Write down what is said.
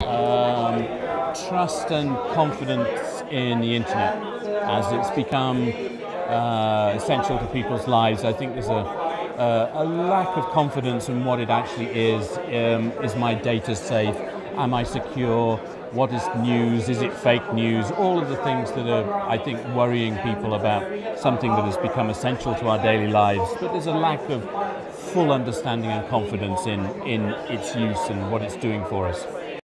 Trust and confidence in the internet as it's become essential to people's lives. I think there's a lack of confidence in what it actually is. Is my data safe? Am I secure? What is news? Is it fake news? All of the things that are, I think, worrying people about something that has become essential to our daily lives. But there's a lack of full understanding and confidence in its use and what it's doing for us.